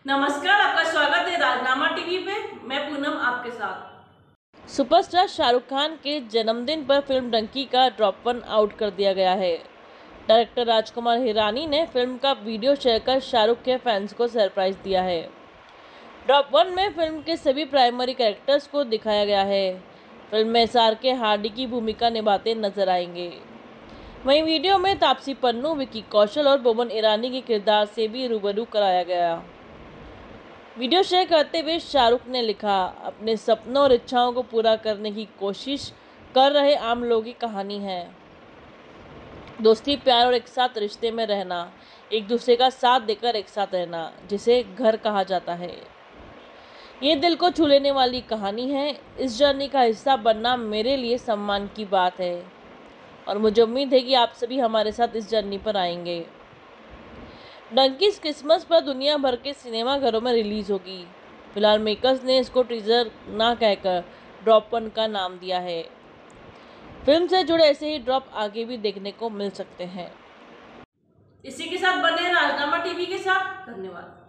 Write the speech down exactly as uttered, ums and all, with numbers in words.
नमस्कार, आपका स्वागत है राजनामा टीवी पे। मैं पूनम आपके साथ। सुपरस्टार शाहरुख खान के जन्मदिन पर फिल्म डंकी का ड्रॉप वन आउट कर दिया गया है। डायरेक्टर राजकुमार हिरानी ने फिल्म का वीडियो शेयर कर शाहरुख के फैंस को सरप्राइज दिया है। ड्रॉप वन में फिल्म के सभी प्राइमरी कैरेक्टर्स को दिखाया गया है। फिल्म में एस आर के हार्डी की भूमिका निभाते नजर आएंगे। वहीं वीडियो में तापसी पन्नू, विकी कौशल और बोमन ईरानी के किरदार से भी रूबरू कराया गया। वीडियो शेयर करते हुए शाहरुख ने लिखा, अपने सपनों और इच्छाओं को पूरा करने की कोशिश कर रहे आम लोगों की कहानी है। दोस्ती, प्यार और एक साथ रिश्ते में रहना, एक दूसरे का साथ देकर एक साथ रहना, जिसे घर कहा जाता है। ये दिल को छू लेने वाली कहानी है। इस जर्नी का हिस्सा बनना मेरे लिए सम्मान की बात है और मुझे उम्मीद है कि आप सभी हमारे साथ इस जर्नी पर आएंगे। डंकी क्रिसमस पर दुनिया भर के सिनेमा घरों में रिलीज होगी। फिलहाल मेकर्स ने इसको टीजर ना कहकर ड्रॉप वन का नाम दिया है। फिल्म से जुड़े ऐसे ही ड्रॉप आगे भी देखने को मिल सकते हैं। इसी के साथ बने राजनामा टीवी के साथ। धन्यवाद।